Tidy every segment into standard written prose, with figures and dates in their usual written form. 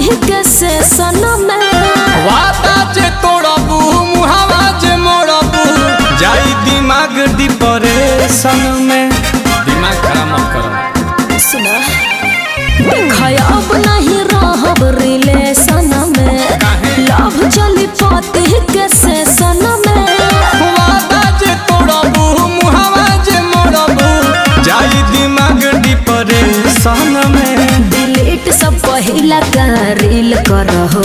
के से सनम वादा जे तोड़बू मुहावा जे मोड़बू जाई दिमाग डिप्रेशन में। दिमाग खराब मत करो। सुना अब नहीं रहब रिलेशन में, लव चली पति के से सनम वादा जे तोड़बू मुहावा जे मोड़बू जाई दिमाग डिप्रेशन में। डिलीट सब पहिला का रील करहो।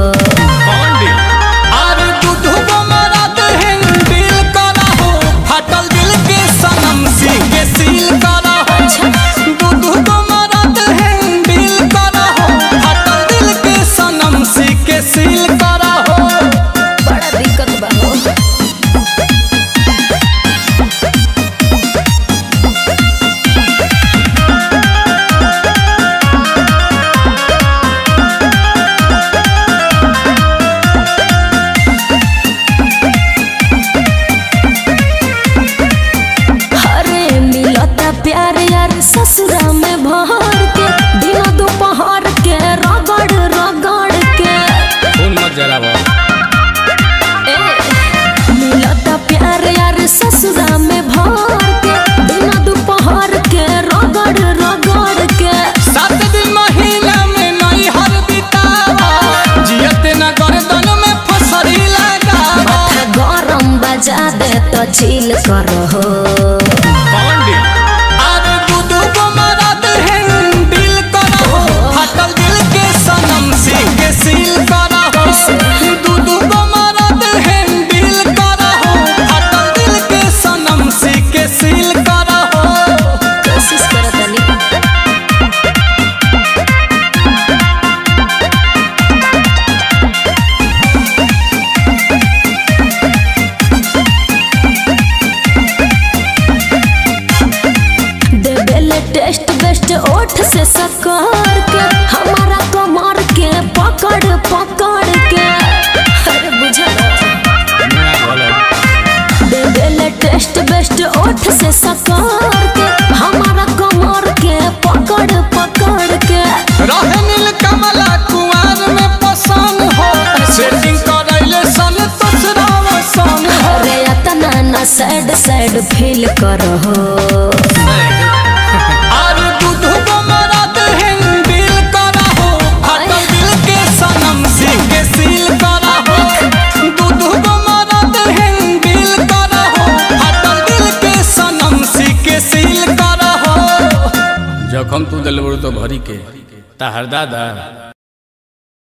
अरे दूध को मरद हैंडल करहो, फटल दिल के सनम सी के सील करहो। दूध को मरद हैंडल करहो, फटल दिल के सनम सी के सील करहो। बड़ा दिक्कत बा हो। प्यार यार ससुरा में भर के दिन दोपहर के रगड़ रगड़ के खून मत जलावा। मिलता प्यार यार ससुरा में भर के दिन दोपहर के रगड़ रगड़ के। 7 दिन महीना में नहीं हर बितावा, जियते न गर्दन में फसरी लगावा। माथा गरम बजा दे तो चिल करहो। टेस्ट बेस्ट ओठ से सकर के हमारा कमर के पकड़ पकड़ के। अरे बुझला दे बेले टेस्ट बेस्ट ओठ से सकर के हमारा कमर के पकड़ पकड़ के। रहे नील कमला कुआर में पसंद हो, सेटिंग करैले सन तोसरावा सन। अरे इतना ना सैड सैड फील करहो। जखम तू दिल तो भरी के ताहर दादा